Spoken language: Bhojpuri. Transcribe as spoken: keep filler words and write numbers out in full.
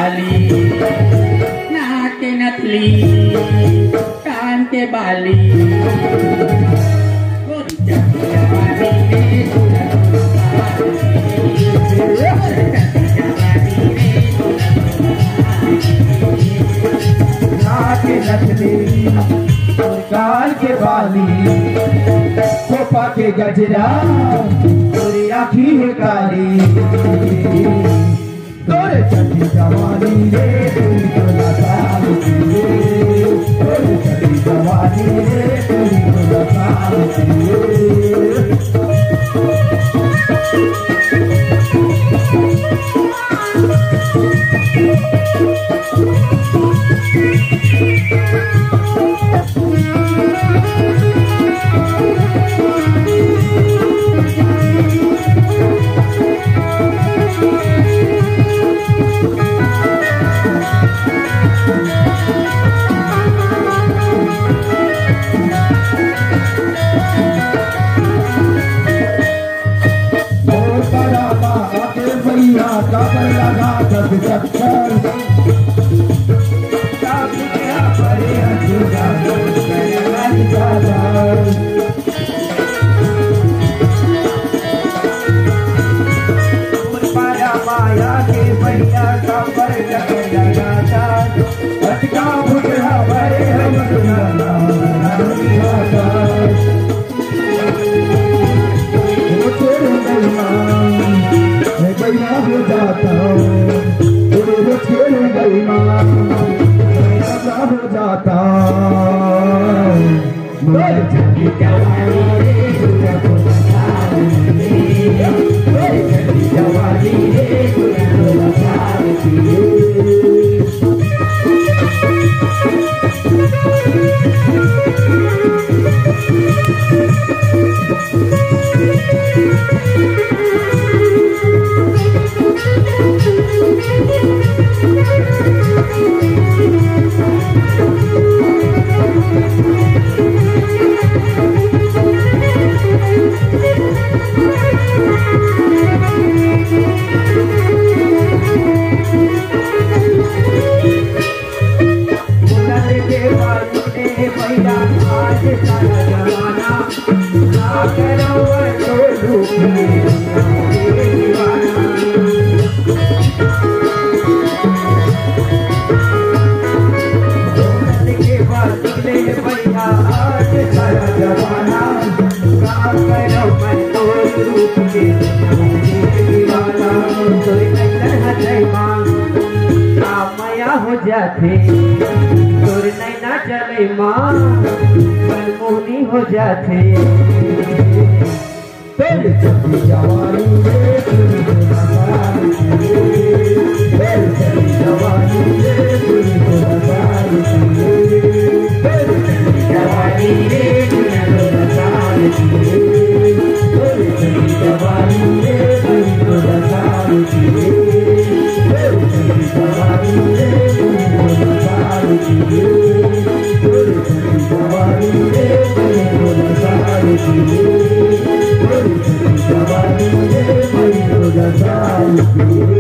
बाली, नाक के नथली, कान के बाली, गोरी चढ़ी जवानी रे तोरा नाक के नथली, कान के बाली, खोपा के गजरा, तोरी आँखी है काली, तोरे चढ़ी जवानी रे तोरी तोरा सालती रे, तोरे चढ़ी जवानी रे तोरी तोरा सालती रे। काबर लगा दस चक्कर परे अधूरा पाया माया के भैया काबर लगा अटका बुढ़ा भरे बैना हो जाता तेरे खेल बैना हो जाता मेरे चंगी जवानी रे तुझे तो मेरे चंगी जवानी रे तुझे तो हो जाते तोर नहीं ना चले माँ मनमोहनी हो जाते तेरे चंगी जवानी रे तेरी तोरा सालती रे तेरे चंगी जवानी रे तेरी तोरा सालती रे तेरे चंगी जवानी रे तेरी तोरा सालती रे तेरे चंगी जवानी रे तेरी तोरा सालती रे तेरे चंगी जवानी रे तेरी तोरा सालती रे तेरे चंगी जवानी रे तेरी तोरा सालती रे जवानी रे मेरी तो जवानी